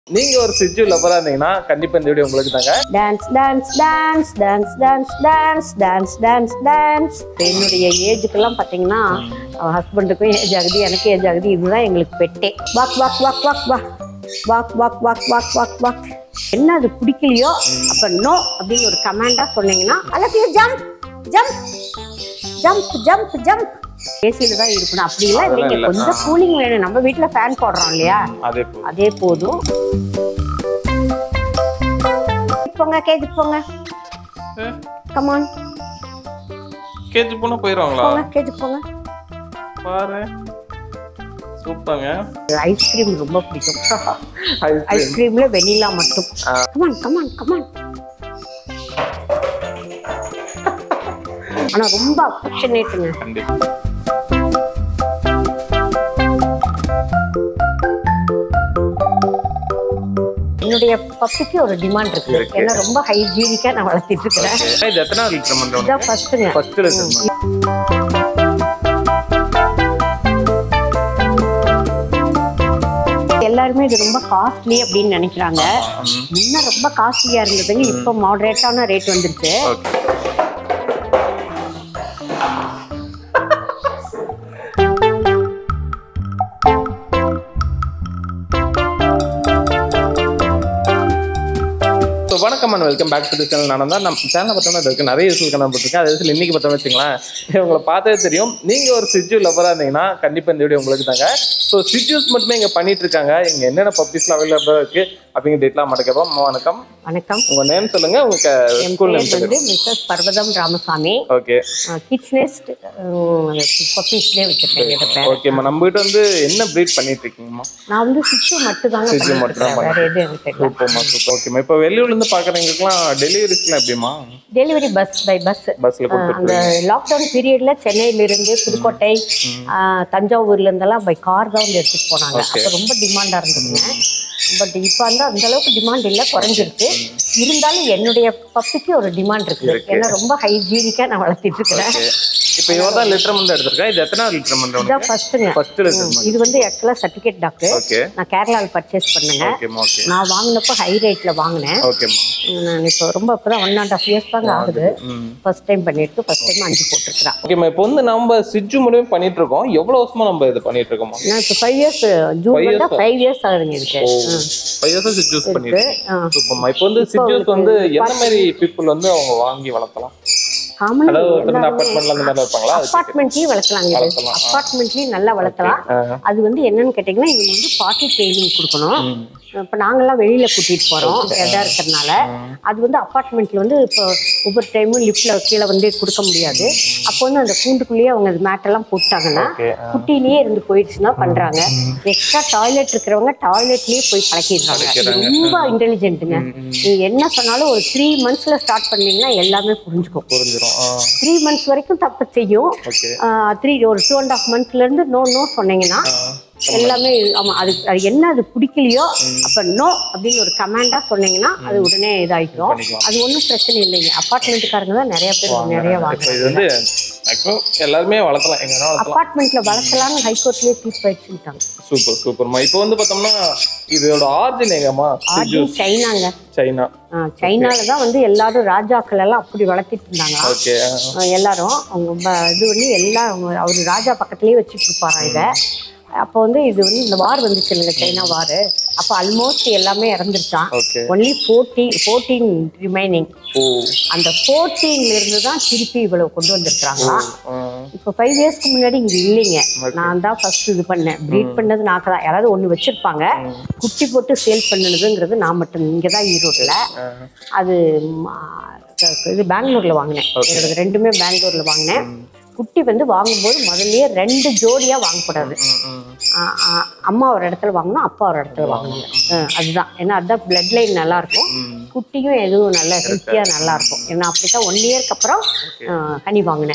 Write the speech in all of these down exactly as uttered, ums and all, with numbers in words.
நீங்க ஒரு ShihTzu லவரா இருந்தீங்கன்னா கண்டிப்பா இந்த வீடியோ உங்களுக்கு தாங்க. Dance dance dance dance dance dance dance dance dance என்னுடைய ஏஜுக்கெல்லாம் பார்த்தீங்கன்னா ஹஸ்பண்டுக்கும் ஏஜ் ஆகுது, எனக்கு ஏஜ் ஆகுது. இதுதான் எங்களுக்கு பெட்டே. Walk walk walk walk walk walk walk walk walk walk walk என்ன அது பிடிக்கலையோ அப்போ நோ அப்படின்னு ஒரு கமாண்டா சொன்னீங்கன்னா அல்லது jump jump jump jump jump ஏசியில தான் இருக்கணும். அப்படி இல்லை, நீங்க கொஞ்சம் கூலிங் வேணும். நம்ம வீட்டுல ஃபேன் போடுறோம் இல்லையா, அதே போதும். போங்க கேஜுக்கு போங்க. கமான் கேஜுக்கு போனா போயிடுவாங்களா? போங்க கேஜுக்கு போங்க. பாரு சூப்பர்ங்க. ஐஸ்கிரீம் ரொம்ப பிடிக்கும். ஐஸ்கிரீம்ல வெனிலா மட்டும். Come on come on come on. ஆனா ரொம்ப அஃபெக்ஷனேட்டுங்க. என்னுடைய பப்பிக்கு ஒரு டிமாண்ட் இருக்கு. ஏன்னா ரொம்ப ஹைஜீனிக்கா நான் வளர்த்திட்டு இருக்கிறேன். இது எத்தனை லிட்டர் பண்றோம்? இதான் ஃபர்ஸ்ட்ங்க. First litre. எல்லாருமே இது ரொம்ப காஸ்ட்லி அப்படின்னு நினைக்கிறாங்க. முன்ன ரொம்ப காஸ்ட்லியா இருந்ததுங்க, இப்போ மாடரேட்டான ரேட் வந்துருச்சு. வணக்கம் and welcome back to the channel. நான் தான் நம்ம சேனலை பார்த்தோம்னா இருக்கு நிறைய யூஸ்ஃபுல் கண்ணா போட்டுருக்கேன். அதே விஷயம் இன்னைக்கு பார்த்தோம்னு வச்சுங்களேன், உங்களை பார்த்தே தெரியும். நீங்கள் ஒரு ShihTzu லவராக இருந்தீங்கன்னா கண்டிப்பாக இந்த வீடியோ உங்களுக்கு தாங்க. ஸோ ShihTzus மட்டுமே இங்கே பண்ணிட்டு இருக்காங்க. இங்கே என்னென்ன பப்பீஸ்லாம் அவைலபிளாக இருக்கு அப்படிங்கிற டேட்லாம் மட்டும் கேட்போம். வணக்கம். வணக்கம். உங்க நேம் சொல்லுங்க. உங்க ஸ்கூல் நேம் வந்து Mrs Parvatham Ramasamy. Okay. Kids nest பப்பீஸ்லயே வச்சிருக்கேன். ஓகேம்மா. நம்ம கிட்ட வந்து என்ன ப்ரீட் பண்ணிட்டு இருக்கீங்கம்மா? நான் வந்து ShihTzu மட்டும் தாங்க ShihTzu மட்டும் தான். வேற எதுவும் எனக்கு தெரியல. சூப்பர்மா சூப்பர். ஓகேம்மா. இப்போ வெளியூர்ல இருந்து பாக்குறவங்களுக்குலாம் டெலிவரிஸ்லாம் எப்படிமா? Delivery bus by bus. பஸ்ல கொடுத்துட்டு அந்த லாக்டவுன் பீரியட்ல சென்னையில இருந்து புதுக்கோட்டை தஞ்சாவூர்ல இருந்தெல்லாம் பை கார் தான் வந்து எடுத்துட்டு போனாங்க. அப்ப ரொம்ப டிமாண்டா இருந்ததுங்க. பட் இப்போ வந்து அந்த அளவுக்கு டிமாண்ட் இல்லை, குறைஞ்சிருக்கு. இருந்தாலும் என்னுடைய பப்பிக்கு ஒரு டிமாண்ட் இருக்கு. ஏன்னா ரொம்ப ஹைஜீனிக்கா நான் வளர்த்திட்டு இருக்கிறேன். இப்போ இவதான் லிட்டர் மந்த் எடுத்திருக்கேன். இது எத்தனை லிட்டர் மந்த்? இதான் ஃபர்ஸ்ட்ங்க. First litre. இது வந்து ஆக்சுவலா சர்டிஃபிகேட் டாக்டர். ஓகே. நான் கேரளால பர்ச்சேஸ் பண்ணேங்க. ஓகேமா. ஓகே. நான் வாங்குனப்ப ஹை ரேட்ல வாங்குனேன். ஓகேமா. நான் இப்போ ரொம்ப இப்பதான் ஒன் அண்ட் ஹாஃப் இயர்ஸ் தாங்க ஆகுது. ஃபர்ஸ்ட் டைம் பண்ணிட்டு ஃபர்ஸ்ட் டைம் அஞ்சு போட்டுருக்கேன். ஓகேமா. இப்போ வந்து நம்ம ShihTzu மட்டுமே பண்ணிட்டு இருக்கோம். எவ்வளவு வருஷமா நம்ம இது பண்ணிட்டு இருக்கோம்? நான் இப்போ ஃபைவ் இயர்ஸ் ஜூன் வந்தா ஃபைவ் இயர்ஸ் ஆகுதுங்க இதுக்கு. ஃபைவ் இயர்ஸ் ShihTzus பண்ணிட்டு. சூப்பர்மா. இப்போ வந்து ShihTzus வந்து என்ன மாதிரி பீப்புள் வந்து அவங்க வாங்கி வளர்த்தலாம்? அப்பார்ட்மெண்ட்லயும் வளர்க்கலாங்க. அப்பார்ட்மெண்ட்லயும் நல்லா வளர்க்கலாம். அது வந்து என்னன்னு கேட்டீங்கன்னா, இவங்க வந்து பாட்டி ட்ரைனிங் கொடுக்கணும். இப்போ நாங்கெல்லாம் வெளியில கூட்டிட்டு போறோம் இடம் இருக்கிறதுனால. அது வந்து அப்பார்ட்மெண்ட்ல வந்து இப்போ ஒவ்வொரு டைமும் லிஃப்ட்ல கீழே வந்து கொடுக்க முடியாது. அப்போ வந்து அந்த கூண்டுக்குள்ளேயே அவங்க மேட்டெல்லாம் போட்டாங்கன்னா குட்டிலேயே இருந்து போயிடுச்சுன்னா பண்றாங்க. எக்ஸ்ட்ரா டாய்லெட் இருக்கிறவங்க டாய்லெட்லயே போய் பழக்கிடுறாங்க. ரொம்ப இன்டெலிஜென்ட்டுங்க. நீங்க என்ன சொன்னாலும் ஒரு த்ரீ மந்த்ஸ்ல ஸ்டார்ட் பண்ணீங்கன்னா எல்லாமே புரிஞ்சுக்கும். த்ரீ மந்த்ஸ் வரைக்கும் தப்பு செய்யும். த்ரீ ஒரு டூ அண்ட் ஹாஃப் மந்த்ல இருந்து நோ நோ சொன்னீங்கன்னா எல்லாமே ஆமா. அது அது என்ன அது பிடிக்கலையோ அப்ப நோ அப்படின்னு ஒரு கமாண்டா சொன்னீங்கன்னா அது உடனே இதாயிக்கும். அது ஒன்றும் பிரச்சனை இல்லைங்க. அப்பார்ட்மெண்ட்டுக்காரங்க தான் நிறைய பேர் நிறைய வாங்குறாங்க. எல்லாருமே வளர்க்கலாம். அப்பார்ட்மெண்ட்ல வளர்க்கலாம்னு ஹைகோர்ட்லயே தீர்ப்பு ஆயிடுச்சுட்டாங்க. சூப்பர் சூப்பர்மா. இப்போ வந்து பார்த்தோம்னா இதோட ஆரிஜின் எங்கம்மா? ஆரிஜின் சைனாங்க. சைனா. சைனால தான் வந்து எல்லாரும் ராஜாக்கள் எல்லாம் அப்படி வளர்த்திட்டு இருந்தாங்க. எல்லாரும் அவங்க இது வந்து எல்லாம் அவரு ராஜா பக்கத்துலயே வச்சுட்டு இருப்பாராம் இதை. அப்போ வந்து இது வந்து இந்த வார் வந்துச்சு இல்லைங்க, சைனா வார். அப்போ ஆல்மோஸ்ட் எல்லாமே இறந்துருச்சான். Only fourteen fourteen remaining. அந்த ஃபோர்டீன்ல இருந்து தான் திருப்பி இவ்வளவு கொண்டு வந்திருக்காங்களா. இப்போ ஃபைவ் இயர்ஸ்க்கு முன்னாடி இங்க இல்லைங்க. நான் தான் ஃபர்ஸ்ட் இது பண்ணேன். ப்ரீட் பண்ணது நான் தான். யாராவது ஒன்று வச்சிருப்பாங்க. குட்டி போட்டு சேல் பண்ணுனதுங்கிறது நான் மட்டும். இங்கே தான் ஈரோட்டில். அது இது பெங்களூர்ல வாங்கினேன். என்னோட ரெண்டுமே பெங்களூர்ல வாங்கினேன். குட்டி வந்து வாங்கும்போது முதல்லயே ரெண்டு ஜோடியா வாங்கக்கூடாது. அம்மா ஒரு இடத்துல வாங்கணும், அப்பா ஒரு இடத்துல வாங்கணும். அதுதான். ஏன்னா அதுதான் பிளட் லைன் நல்லா இருக்கும். குட்டியும் எதுவும் நல்லா ஹெல்த்தியா நல்லா இருக்கும். ஏன்னா அப்படித்தான் ஒன் இயர்க்கு அப்புறம் கனி வாங்கினேன்.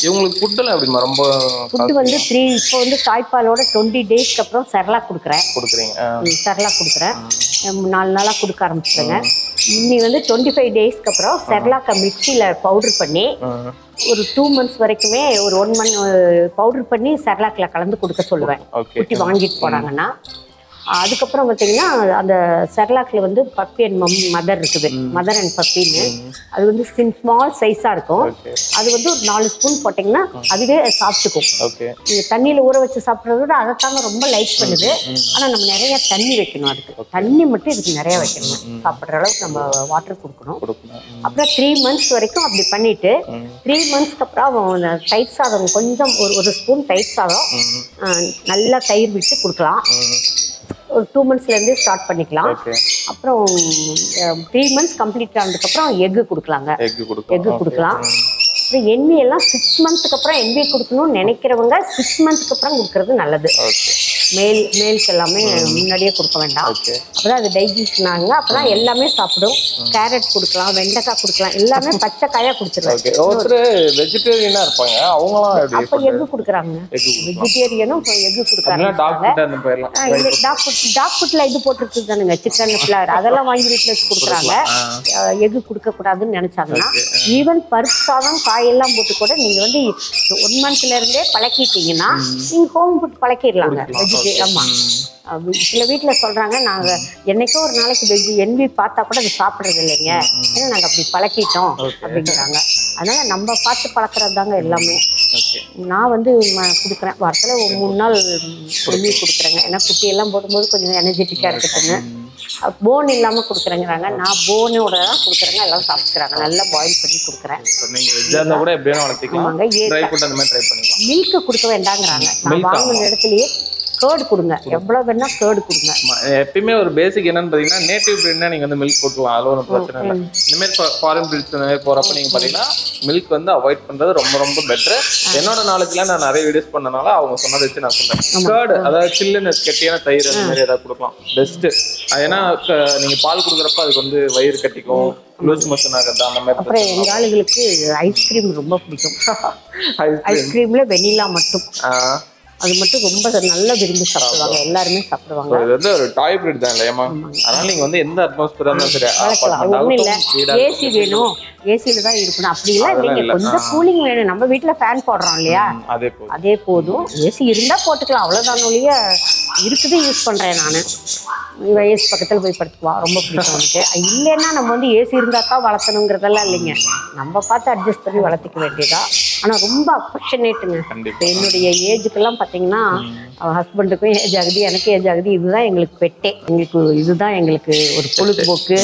ஃபுட்டு வந்து த்ரீ இப்போ வந்து தாய்ப்பாலோட டுவெண்ட்டி டேஸ்க்கு அப்புறம் செர்லாக் கொடுக்குறேன். செர்லாக் கொடுக்குறேன். நாலு நாளாக கொடுக்க ஆரம்பிச்சிடுங்க. இன்னி வந்து டுவெண்ட்டி ஃபைவ் டேஸ்க்கு அப்புறம் செர்லாக்கை மிக்சியில் பவுடர் பண்ணி ஒரு டூ மந்த்ஸ் வரைக்குமே ஒரு ஒன் மந்த் பவுடர் பண்ணி செர்லாக்ல கலந்து கொடுக்க சொல்லுவேன். குட்டி வாங்கிட்டு போனாங்கன்னா அதுக்கப்புறம் பார்த்தீங்கன்னா அந்த செர்லாக்ல வந்து பப்பி அண்ட் மம் மதர் இருக்குது, மதர் அண்ட் பப்பின்னு. அது வந்து ஸ்மால் சைஸாக இருக்கும். அது வந்து ஒரு நாலு ஸ்பூன் போட்டிங்கன்னா அதுவே சாப்பிட்டுக்கும். நீங்கள் தண்ணியில் ஊற வச்சு சாப்பிட்றத விட அதை தாங்க ரொம்ப லைக் பண்ணுது. ஆனால் நம்ம நிறைய தண்ணி வைக்கணும், அதுக்கு தண்ணி மட்டும் இதுக்கு நிறைய வைக்கணும். சாப்பிட்ற அளவுக்கு நம்ம வாட்டர் கொடுக்கணும். அப்புறம் த்ரீ மந்த்ஸ் வரைக்கும் அப்படி பண்ணிட்டு த்ரீ மந்த்ஸ்க்கு அப்புறம் தயிர் சாதம் கொஞ்சம் ஒரு ஒரு ஸ்பூன் தயிர் சாதம் நல்லா தயிர் விட்டு கொடுக்கலாம். ஒரு டூ மந்த்ஸ்லேருந்தே ஸ்டார்ட் பண்ணிக்கலாம். அப்புறம் த்ரீ மந்த்ஸ் கம்ப்ளீட் ஆனதுக்கப்புறம் எக்கு கொடுக்கலாங்க. எக்கு கொடுக்கலாம். அப்புறம் எண்ணி எல்லாம் சிக்ஸ் மந்த்துக்கு அப்புறம் எண்ணி கொடுக்கணும்னு நினைக்கிறவங்க சிக்ஸ் மந்த்துக்கு அப்புறம் கொடுக்கறது நல்லது. மேல் மேல்க்கு எல்லாமே முன்னாடியே கொடுக்க வேண்டாம். அப்போதான் அது டைஜஷன் ஆகுங்க. அப்போதான் எல்லாமே சாப்பிடும். கேரட் கொடுக்கலாம், வெண்டைக்காய் கொடுக்கலாம், எல்லாமே பச்சை காயாக கொடுத்துருவாங்க. வெஜிடேரியனா இருப்பாங்க அவங்களாம். அப்போ எக்கு கொடுக்குறாங்க, வெஜிடேரியனும் எக்கு கொடுக்குறாங்க. டாக் ஃபுட்ல இது போட்டுருக்கு தானுங்க, சிக்கன் ஃபிளவர் அதெல்லாம் வாங்கி வீட்டில் வச்சு கொடுக்குறாங்க. எக்கு கொடுக்கக்கூடாதுன்னு நினைச்சாங்கன்னா ஈவன் பருப்பு சாதம் காயெல்லாம் போட்டு கூட நீங்கள் வந்து ஒன் மந்த்ல இருந்தே பழக்கிட்டீங்கன்னா நீங்கள் ஹோம் ஃபுட் பழக்கிடலாங்க. ஆமாம், சில வீட்டில் சொல்கிறாங்க நாங்கள் என்னைக்கோ ஒரு நாளைக்கு வெஜ் என்வி பார்த்தா கூட அது சாப்பிட்றது இல்லைங்க, ஏன்னா நாங்கள் அப்படி பழக்கிட்டோம் அப்படிங்கிறாங்க. அதனால் நம்ம பார்த்து பழக்கிறது தாங்க எல்லாமே. நான் வந்து கொடுக்குறேன், வாரத்தில் ஒரு மூணு நாள் என்வி கொடுக்குறேங்க. ஏன்னா குட்டியெல்லாம் போடும்போது கொஞ்சம் எனர்ஜெட்டிக்காக இருக்கட்டுன்னு. போன் இல்லாமல் கொடுக்குறேங்கிறாங்க. நான் போனோட தான் கொடுக்குறேங்க, எல்லாம் சாப்பிட்டுக்கிறாங்க. நல்லா பாயில் பண்ணி கொடுக்குறேன். மில்க்கு கொடுக்க வேண்டாங்கிறாங்க. நான் வாங்கின இடத்துலயே கேர்டு கொடுங்க, எவ்வளோ வேணா கேர்டு கொடுங்க. எப்பயுமே ஒரு பேசிக் என்னன்னு பார்த்தீங்கன்னா நேட்டிவ் ப்ரீட்னா நீங்கள் வந்து மில்க் கொடுக்கலாம், அது ஒன்றும் பிரச்சனை இல்லை. இந்தமாதிரி ஃபாரின் ப்ரீட்ஸ் இந்த மாதிரி போகிறப்ப நீங்கள் பார்த்தீங்கன்னா மில்க் வந்து அவாய்ட் பண்ணுறது ரொம்ப ரொம்ப பெட்ரு. என்னோட நாலேஜ்ல நான் நிறைய வீடியோஸ் பண்ணனால அவங்க சொன்னதை வச்சு நான் சொல்கிறேன். கேர்டு அதாவது சில்லுன்னு கெட்டியான தயிர் அந்த மாதிரி ஏதாவது கொடுக்கலாம் பெஸ்ட்டு. ஏன்னா நீங்கள் பால் கொடுக்குறப்ப அதுக்கு வந்து வயிறு கட்டிக்கும், லூஸ் மோஷன் ஆகுது அந்த மாதிரி. அப்புறம் எங்கள் ஆளுகளுக்கு ஐஸ்கிரீம் ரொம்ப பிடிக்கும். ஐஸ்கிரீம்ல வெனிலா மட்டும், அது மட்டும் ரொம்ப நல்லா விரும்பி சாப்பிடுவாங்க, எல்லாருமே சாப்பிடுவாங்க. இது வந்து ஒரு டாய் பிரீட் தான் இல்லையாமா, அதனால நீங்க வந்து எந்த அட்மாஸ்பியரா இருந்தாலும் சரி வளர்க்கலாம். ஒன்றும் இல்லை, ஏசி வேணும் ஏசியில தான் இருக்கணும் அப்படிலாம் இல்லைங்க. கொஞ்சம் கூலிங் வேணும். நம்ம வீட்டுல ஃபேன் போடுறோம் இல்லையா, அதே போதும். ஏசி இருந்தா போட்டுக்கலாம், அவ்வளவுதான். ஒழிய இருக்குது யூஸ் பண்றேன் நான். ஏசி பக்கத்துல போய் படுத்துக்குவா, ரொம்ப பிடிக்கும் எனக்கு. இல்லைன்னா நம்ம வந்து ஏசி இருந்தா தான் வளர்த்தணுங்கிறதெல்லாம் இல்லைங்க, நம்ம பார்த்து அட்ஜஸ்ட் பண்ணி வளர்த்திக்க வேண்டியதா. ஆனா ரொம்ப அஃபெக்ஷனேட்டுங்க. என்னுடைய ஏஜுக்கெல்லாம் பார்த்தீங்கன்னா ஹஸ்பண்டுக்கும் ஏஜ் ஆகுது, எனக்கு ஏஜ் ஆகுது. இதுதான் எங்களுக்கு பெட்டே, எங்களுக்கு இதுதான் எங்களுக்கு ஒரு பொழுதுபோக்கு.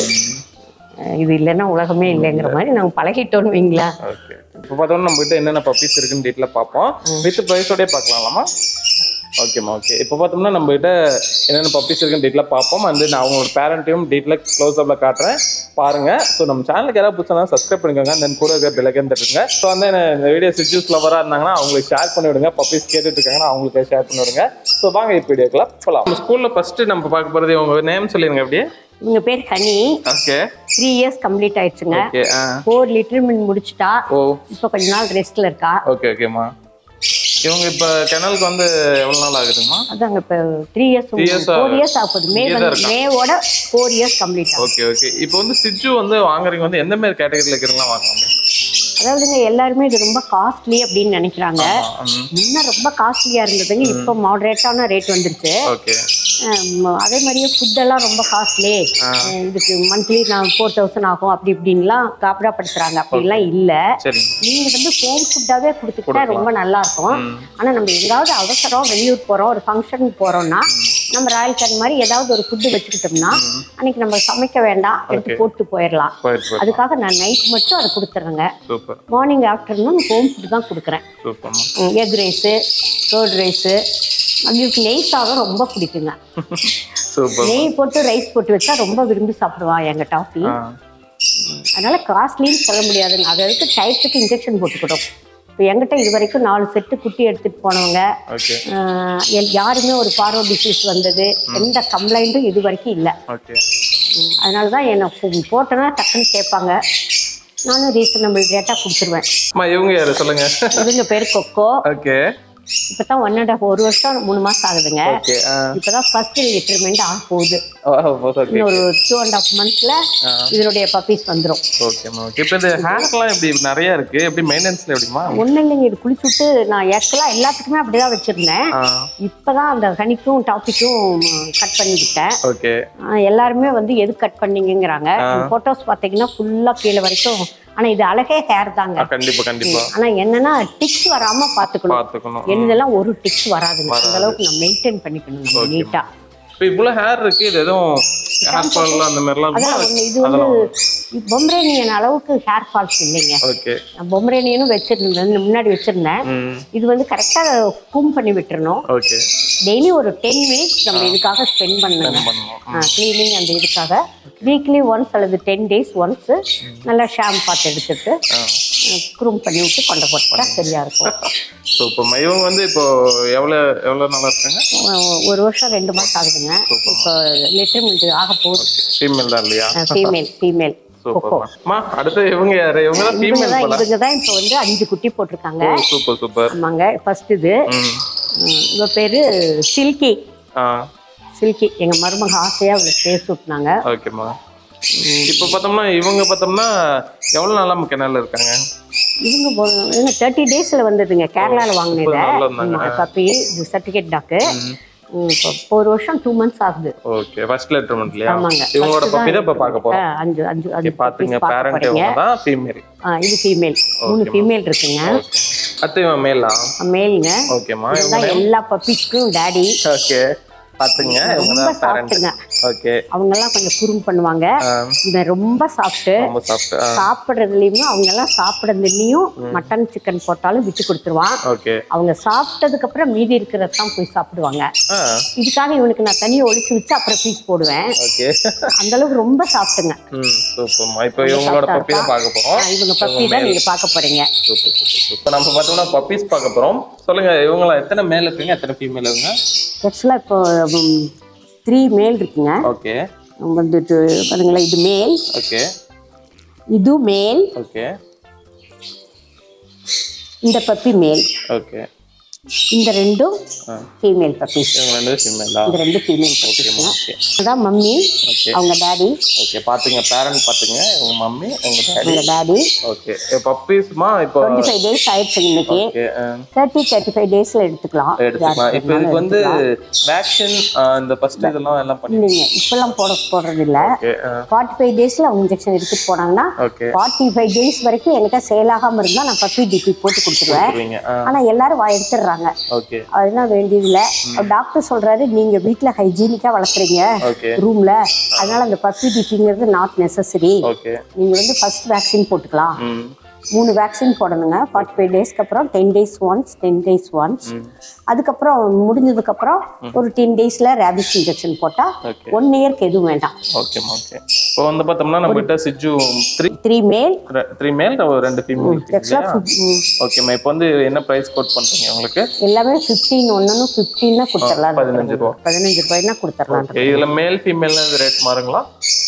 இது இல்லைன்னா உலகமே இல்லைங்கிற மாதிரி நாங்கள் பழகிட்டோன்னு வைங்களா. இப்போ பார்த்தோம்னா நம்ம கிட்ட என்னென்ன பப்பீஸ் இருக்குன்னு டீட்டெயிலாக பார்ப்போம், வித் ப்ரைஸோடய பார்க்கலாமா? ஓகேம்மா, ஓகே. இப்போ பார்த்தோம்னா நம்ம கிட்ட என்னென்ன பப்பீஸ் இருக்குன்னு டீட்டெயிலாக பார்ப்போம். வந்து நான் அவங்களோட பேரண்ட்டையும் டீட்டெயிலாக க்ளோஸ் அப்பில் காட்டுறேன் பாருங்க. ஸோ நம்ம சேனலுக்கு யாராவது புதுசாக சப்ஸ்கிரைப் பண்ணிக்கோங்க, தென் கூட இருக்க பெல்லைக்கன் தட்டுங்க. ஸோ வந்து இந்த வீடியோ ShihTzu லவராக இருந்தாங்கன்னா அவங்களுக்கு ஷேர் பண்ணி விடுங்க, பப்பீஸ் கேட்டுட்டு இருக்காங்கன்னா அவங்களுக்கு ஷேர் பண்ணி விடுங்க. ஸோ வாங்க இப்போ வீடியோக்கெல்லாம் போகலாம். நம்ம ஸ்கூலில் ஃபர்ஸ்ட் நம்ம பார்க்க போகிறது உங்கள் நேம் சொல்லிடுங்க. அப்படியே உங்க பேர் Honey. Okay. Three years complete ஆயிடுச்சுங்க. ஃபோர் லிட்டர் மின் முடிச்சுட்டா. இப்போ கொஞ்ச நாள் ரெஸ்ட்ல இருக்கா. ஓகே ஓகேம்மா. இவங்க இப்போ கெனலுக்கு வந்து எவ்வளோ நாள் ஆகுதுமா? அதாங்க இப்போ த்ரீ இயர்ஸ் ஃபோர் இயர்ஸ் ஆகுது. மே வந்து மேவோட four years complete. Okay okay. இப்போ வந்து ShihTzu வந்து வாங்குறீங்க வந்து எந்த மாதிரி கேட்டகரியில் இருக்கிறவங்களாம் வாங்கலாம்? அதாவதுங்க எல்லாருமே இது ரொம்ப காஸ்ட்லி அப்படின்னு நினைக்கிறாங்க. முன்ன ரொம்ப காஸ்ட்லியா இருந்ததுங்க, இப்போ மாடரேட்டான ரேட் வந்துருச்சு. அதே மாதிரியே ஃபுட்டெல்லாம் ரொம்ப காஸ்ட்லி, இதுக்கு மந்த்லி நான் ஃபோர் தௌசண்ட் ஆகும் அப்படி இப்படின்லாம் காப்படாப்படுத்துறாங்க. அப்படிலாம் இல்லை. நீங்க வந்து ஹோம் ஃபுட்டாவே கொடுத்துக்கிட்டா ரொம்ப நல்லா இருக்கும். ஆனா நம்ம எங்காவது அவசரம் வெளியூர் போறோம், ஒரு ஃபங்க்ஷன் போறோம்னா நம்ம ராயல் கேன் மாதிரி ஏதாவது ஒரு ஃபுட்டு வச்சுக்கிட்டோம்னா அன்னைக்கு நம்ம சமைக்க வேண்டாம், எடுத்து போட்டு போயிடலாம். அதுக்காக நான் நைட் மட்டும் அதை கொடுத்துட்றேங்க. மார்னிங் ஆஃப்டர்நூன் ஹோம் ஃபுட்டு தான் கொடுக்குறேன். Egg rice, curd rice. அவங்களுக்கு நெய் சாதம் ரொம்ப பிடிக்குங்க. நெய் போட்டு ரைஸ் போட்டு வச்சா ரொம்ப விரும்பி சாப்பிடுவான் எங்க டாஃபி. அதனால காஸ்ட்லின்னு சொல்ல முடியாதுங்க, அதற்கு டைப்புக்கு இன்ஜெக்ஷன் போட்டுக்கிட்டோம். இப்போ என்கிட்ட இது வரைக்கும் நாலு செட்டு குட்டி எடுத்துட்டு போனவங்க யாருமே ஒரு பார்வோ டிசீஸ் வந்தது எந்த கம்ப்ளைண்ட்டும் இது வரைக்கும் இல்லை. அதனால தான் என்னை போட்டோன்னா டக்குன்னு கேட்பாங்க, நானும் ரீசனபிள் ரேட்டாக கொடுத்துருவேன். இவங்க யாரு சொல்லுங்க? இவங்க பேர் கொக்கோ. இப்போ தான் ஒன் அண்ட் ஆஃப் ஒரு வருஷம் மூணு மாதம் ஆகுதுங்க. ஓகே. இப்போ தான் ஃபர்ஸ்ட் லிட்டர்மெண்ட் ஆக போகுது. இன்னும் ஒரு டூ அண்ட் ஆஃப் மந்த்ஸில் இதனுடைய பப்பீஸ் வந்துடும். ஓகேம்மா. ஓகே. இப்போ இந்த ஹேர்லாம் எப்படி நிறைய இருக்கு, எப்படி மெயின்டெனன்ஸ்ல எப்படிமா? ஒன்றும் இல்லைங்க, இது குளிச்சு விட்டு நான் ஆக்சுவலாக எல்லாத்துக்குமே அப்படி தான் வச்சுருந்தேன். இப்போ தான் அந்த ஹனிக்கும் டாப்பிக்கும் கட் பண்ணி விட்டேன். ஓகே. எல்லாருமே வந்து எது கட் பண்ணீங்கிறாங்க. ஃபோட்டோஸ் பார்த்தீங்கன்னா ஃபுல்லாக கீழே வரைக்கும். ஆனா இது அழகே ஹேர் தாங்க. கண்டிப்பா கண்டிப்பா. ஆனா என்னன்னா டிக்ஸ் வராம பாத்துக்கணும். என்னதெல்லாம் ஒரு டிக்ஸ் வராதுங்க. அந்த அளவுக்கு நம்ம மெயின்டைன் பண்ணிக்கணும் நம்ம நீட்டா. இப்போ இவ்வளவு ஹேர் இருக்கு, இது எதுவும் ஹேர் ஃபால் அந்த மாதிரிலாம் இல்ல? இது வந்து பொம்ரேனியன் அளவுக்கு ஹேர் ஃபால்ஸ் இல்லைங்க. ஓகே. நான் பொம்ரேனியனும் வச்சிருந்தேன், முன்னாடி வச்சிருந்தேன். இது வந்து கரெக்டா கூம் பண்ணி விட்டுறணும். ஓகே. டெய்லி ஒரு டென் மினிட்ஸ் நம்ம இதுக்காக ஸ்பெண்ட் பண்ணணும். கிளீனிங் அந்த இதுக்காக வீக்லி ஒன்ஸ் அல்லது டென் டேஸ் ஒன்ஸ் நல்லா ஷாம்பு பார்த்து எடுத்துட்டு க்ரூம் பண்ணி விட்டு கொண்டு போட்டா சரியா இருக்கும். ஸோ இப்போ இவங்க வந்து இப்போ எவ்வளோ எவ்வளோ நல்லா இருக்காங்க? ஒரு வருஷம் ரெண்டு மாதம் ஆகுதுங்க. இப்போ லிட்டர்மெண்ட் ஆக போகுது. ஃபீமேல் தான் இல்லையா? Female female. சூப்பர்மா. அடுத்து இவங்க யாரு? இவங்க தான் ஃபீமேல் போல. இவங்க தான் இப்போ வந்து அஞ்சு குட்டி போட்டிருக்காங்க. Super super. ஆமாங்க. ஃபர்ஸ்ட் இது இவ பேரு சில்கி. சில்கி எங்க மருமக ஆசையா அவளுக்கு பேர் சூட்டினாங்க. ஓகேம்மா. இப்போ பார்த்தோம்னா இவங்க பார்த்தோம்னா எவ்வளோ நாளா கெனல்ல இருக்காங்க? இவங்க இவங்க தேர்ட்டி டேஸ்ல வந்ததுங்க. கேரளாவில் வாங்கினது பப்பி. இது சர்டிஃபிகேட் டாக்கு. இப்போ ஒரு வருஷம் டூ மந்த்ஸ் ஆகுது. ஓகே. ஃபர்ஸ்ட் லிட்டர்மெண்ட் இல்லையா? ஆமாங்க. இவங்களோட பப்பி தான் இப்போ பார்க்க போறோம். அஞ்சு அஞ்சு அஞ்சு பாத்துங்க. பேரண்ட் இவங்க தான் ஃபீமேல். ஆ இது ஃபீமேல். மூணு ஃபீமேல் இருக்குங்க. அத்தை இவன் மேலா? மேல்ங்க. ஓகேமா. இவங்க எல்லா பப்பிஸ்க்கும் டாடி. ஓகே. பாத்துங்க. ரொம்ப சாஃப்ட்டுங்க. ஓகே. அவங்க எல்லாம் கொஞ்சம் குறும் பண்ணுவாங்க. இவன் ரொம்ப சாஃப்ட். ரொம்ப சாஃப்ட். சாப்பிடுறதுலயும் அவங்க எல்லாம் சாப்பிடுறதுலயும் மட்டன் சிக்கன் போட்டாலும் விட்டு கொடுத்துருவான். ஓகே. அவங்க சாப்பிட்டதுக்கு அப்புறம் மீதி இருக்கிறது தான் போய் சாப்பிடுவாங்க. இதுக்காக இவனுக்கு நான் தனியா ஒளிச்சு வச்சு அப்புறம் பீஸ் போடுவேன். ஓகே. அந்த அளவுக்கு ரொம்ப சாஃப்ட்டுங்க. ம் சூப்பர்மா. இப்போ இவங்களோட பப்பி தான் பார்க்க போறோம். இவங்க பப்பி தான் நீங்க பார்க்க போறீங்க. Super super. இப்போ நம்ம பார்த்தோம்னா பப்பீஸ் பார்க்க போறோம். சொல்லுங்க இவங்கள எத்தனை மேல் இருக்குங்க, எத்தனை ஃபீமேல் இருக்குங்க? ஆக்சுவலா இப்போ த்ரீ மேல் இருக்குங்க. ஓகே. வந்துட்டு பாருங்களேன், இது மேல். ஓகே. இது மேல். ஓகே. இந்த பப்பி மேல். ஓகே. இந்த ரெண்டும் ஃபீமேல் பப்பீஸ். இவங்க ரெண்டு ஃபீமேலா? இந்த ரெண்டு ஃபீமேல் பப்பீஸ்ங்க. அதான் மம்மி. ஓகே. அவங்க டாடி. ஓகே. பாத்துங்க பேரண்ட் பாத்துங்க. இவங்க மம்மி, இவங்க டாடி. இவங்க டாடி. ஓகே. பப்பீஸ்மா இப்போ இருபத்தி ஐந்து டேஸ் ஆயிடுச்சு இன்னைக்கு. ஓகே. முப்பது முப்பத்தி ஐந்து டேஸ்ல எடுத்துக்கலாம். எடுத்துக்கலாம். இப்போ இதுக்கு வந்து வேக்சின் இந்த ஃபர்ஸ்ட் இதெல்லாம் எல்லாம் பண்ணிடுங்க. இப்பெல்லாம் போட போடுறது இல்ல. ஓகே. நாற்பத்தி ஐந்து டேஸ்ல அவங்க இன்ஜெக்ஷன் எடுத்து போனாங்கன்னா நாற்பத்தி ஐந்து டேஸ் வரைக்கும் எனக்கு சேல் ஆகாம இருந்தா நான் பப்பி டிபி போட்டு கொடுத்துருவேன். ஆனா எல்லாரும் எடுத்துடுறாங்க. ஓகே. அதெல்லாம் வேண்டியது இல்ல. டாக்டர் சொல்றாரு நீங்க வீட்ல ஹைஜீனிக்கா வளர்க்குறீங்க ரூம்ல, அதனால அந்த பப்பி டிபிங்கிறது நாட் நெசசரி. நீங்க வந்து ஃபர்ஸ்ட் வேக்சின் போட்டுக்கலாம். மூணு வேக்சின் போடணுங்க. ஃபார்ட்டி ஃபைவ் டேஸ்க்கு அப்புறம் ten days once ten days once அதுக்கப்புறம் முடிஞ்சதுக்கு அப்புறம் ஒரு டென் டேஸ்ல ரேபிஸ் இன்ஜெக்ஷன் போட்டா ஒன் இயர்க்கு எதுவும் வேண்டாம். Okay okay. இப்போ வந்து பார்த்தோம்னா நம்ம கிட்ட சிஜு three three male three male ரெண்டு ஃபீமேல். ஓகேம்மா. இப்போ வந்து என்ன பிரைஸ் கோட் பண்றீங்க உங்களுக்கு? எல்லாமே ஃபிஃப்டீன் ஒன்னு ஃபிஃப்டீன்னா கொடுத்துடலாம். பதினஞ்சு ரூபா பதினஞ்சு ரூபாய்னா கொடுத்துடலாம். இதுல மேல் ஃபீமேல்னா ரேட் மாறுங்களா?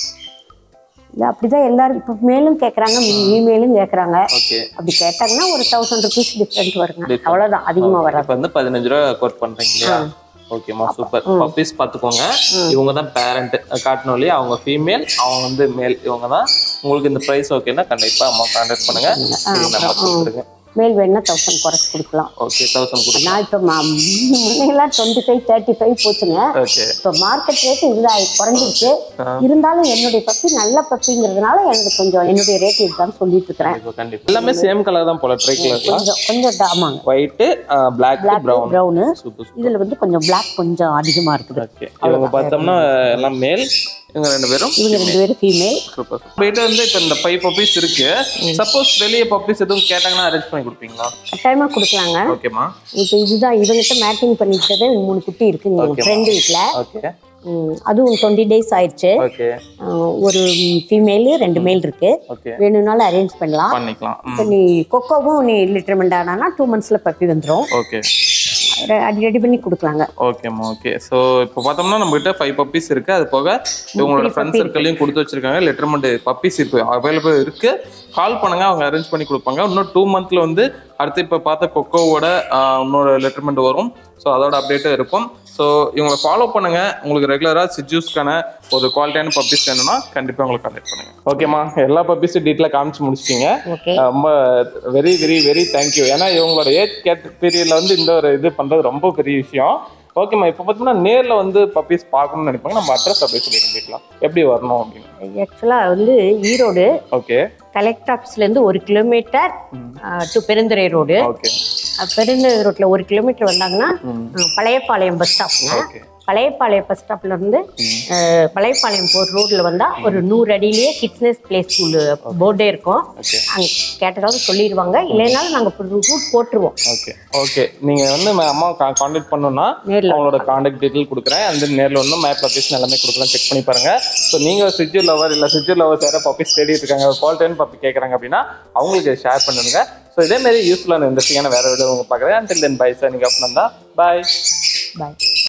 இல்லை அப்படிதான் எல்லாரும் இப்போ மேலும் கேட்குறாங்க, ஃபீமேலும் கேட்குறாங்க. அப்படி கேட்டாங்கன்னா ஒரு தௌசண்ட் ருபீஸ் டிஃப்ரெண்ட் வருங்க. அவ்வளோதான், அதிகமாக வராது. இப்போ வந்து பதினஞ்சு ரூபா கோட் பண்ணுறீங்க இல்லையா? ஓகேம்மா சூப்பர். பப்பீஸ் பார்த்துக்கோங்க. இவங்க தான் பேரண்ட் காட்டணும் இல்லையா? அவங்க ஃபீமேல், அவங்க வந்து மேல். இவங்க தான். உங்களுக்கு இந்த ப்ரைஸ் ஓகேன்னா கண்டிப்பாக அம்மா கான்டாக்ட் பண்ணுங்க. நம்பர் கொடுத்துருங்க. மேல் வேணா தௌசண்ட் குறைச்சி கொடுக்கலாம். ஓகே. தௌசண்ட் கொடுக்கலாம். நான் இப்போ முன்னையெல்லாம் டுவெண்ட்டி ஃபைவ் தேர்ட்டி ஃபைவ் போச்சுங்க. இப்போ மார்க்கெட் ரேட்டு இதுதான் குறைஞ்சிருச்சு. இருந்தாலும் என்னுடைய பப்பி நல்ல பப்பிங்கிறதுனால எனக்கு கொஞ்சம் என்னுடைய ரேட் இதுதான் சொல்லிட்டு இருக்கிறேன். கண்டிப்பாக எல்லாமே சேம் கலர் தான் போல. ட்ரை கலர் கொஞ்சம் கொஞ்சம் ஆமாங்க. White black brown brown. இதுல வந்து கொஞ்சம் பிளாக் கொஞ்சம் அதிகமா இருக்குது. ஓகே. இவங்க பார்த்தோம்னா எல்லாம் மேல், இவங்க ரெண்டு பேரும் இவங்க ரெண்டு பேரும் ஃபீமேல். சூப்பர். போயிட்டு வந்து இப்போ இந்த ஃபைவ் பப்பீஸ் இருக்கு. சப்போஸ் வெளியே பப்பீஸ் எதுவும் கேட்டாங்கன்னா அரேஞ்ச் பண்ணி கொடுப்பீங்களா? டைமா கொடுக்கலாங்க. ஓகேமா. இப்போ இதுதான் இவங்கிட்ட மேட்டிங் பண்ணிக்கிட்டதே மூணு குட்டி இருக்கு எங்க ஃப்ரெண்ட் வீட்ல. ஓகே. அதுவும் டுவெண்ட்டி டேஸ் ஆயிடுச்சு. ஓகே. ஒரு ஃபீமேல் ரெண்டு மேல் இருக்கு. வேணும்னாலும் அரேஞ்ச் பண்ணலாம். பண்ணிக்கலாம். இப்போ நீ கொக்கோவும் நீ லிட்டர்மெண்ட் ஆனா டூ மந்த்ஸ்ல பப்பி வந்துடும். ஓகே. அது ரெடி பண்ணி கொடுக்கலாங்க. ஓகேம்மா ஓகே. ஸோ இப்போ பார்த்தோம்னா நம்மகிட்ட ஃபைவ் பப்பீஸ் இருக்குது. அது போக இவங்களோட ஃப்ரெண்ட்ஸ் சர்க்கிளையும் கொடுத்து வச்சிருக்காங்க. லெட்டர்மெண்ட் பப்பீஸ் இப்போ அவைலபிள் இருக்குது. கால் பண்ணுங்கள், அவங்க அரேஞ்ச் பண்ணி கொடுப்பாங்க. இன்னும் டூ மந்த்தில் வந்து அடுத்து இப்போ பார்த்த கொக்கோவோட இன்னொரு லெட்டர்மெண்ட் வரும். ஸோ அதோட அப்டேட்டும் இருக்கும். ஸோ இவங்களை ஃபாலோ பண்ணுங்கள். உங்களுக்கு ரெகுலராக சிஜூஸ்க்கான ஒரு குவாலிட்டியான பப்பீஸ் வேணும்னா கண்டிப்பாக உங்களுக்கு கான்டெக்ட் பண்ணுங்கள். ஓகேம்மா, எல்லா பப்பீஸும் டீட்டெயிலாக காமிச்சு முடிச்சிட்டிங்க. ரொம்ப வெரி வெரி வெரி தேங்க்யூ. ஏன்னா இவங்களோட ஏஜ் கேட் பீரியடில் வந்து இந்த ஒரு இது பண்ணுறது ரொம்ப பெரிய விஷயம். ஓகேம்மா, இப்போ பார்த்தீங்கன்னா நேரில் வந்து பப்பீஸ் பார்க்கணும்னு நினைப்பாங்க. நம்ம அட்ரஸ் அப்படியே சொல்லி கண்டிக்கலாம் எப்படி வரணும் அப்படின்னு. ஆக்சுவலாக வந்து ஈரோடு ஓகே கலெக்டர் ஆஃபீஸ்லேருந்து ஒரு kilometre to Perundurai road. Okay, Perundurai ரோட்டில் ஒரு கிலோமீட்டர் வந்தாங்கன்னா பழையப்பாளையம் பஸ் ஸ்டாப்ங்க. பழையப்பாளையம் பஸ் ஸ்டாப்ல இருந்து பழையப்பாளையம் போகிற ரோட்ல வந்தா ஒரு நூறு அடியிலேயே கிட்ஸ்னஸ் பிளே ஸ்கூல் போர்டே இருக்கும். அங்கே கேட்டதாவது சொல்லிடுவாங்க, இல்லைனாலும் நாங்கள் ரூட் போட்டுருவோம். Okay okay. நீங்கள் வந்து அம்மா கான்டாக்ட் பண்ணணும்னா அவங்களோட கான்டாக்ட் டீட்டெயில் கொடுக்குறேன். அந்த நேரில் வந்து மேப் லொகேஷன் எல்லாமே கொடுக்கலாம், செக் பண்ணி பாருங்க. ஸோ நீங்கள் சிஜூ லவர் இல்லை சிஜூ லவர்ஸ் யாராவது பப்பீஸ் தேடிட்டு இருக்காங்க, குவாலிட்டியான பப்பி கேட்குறாங்க அப்படின்னா அவங்களுக்கு ஷேர் பண்ணுங்க. ஸோ இதே மாதிரி யூஸ்ஃபுல்லான இன்ட்ரெஸ்டிங்கான வேறு வீடியோ உங்க பார்க்குறேன். Until then bye sir. நீங்கள் அப்படின்னா பாய் பாய்.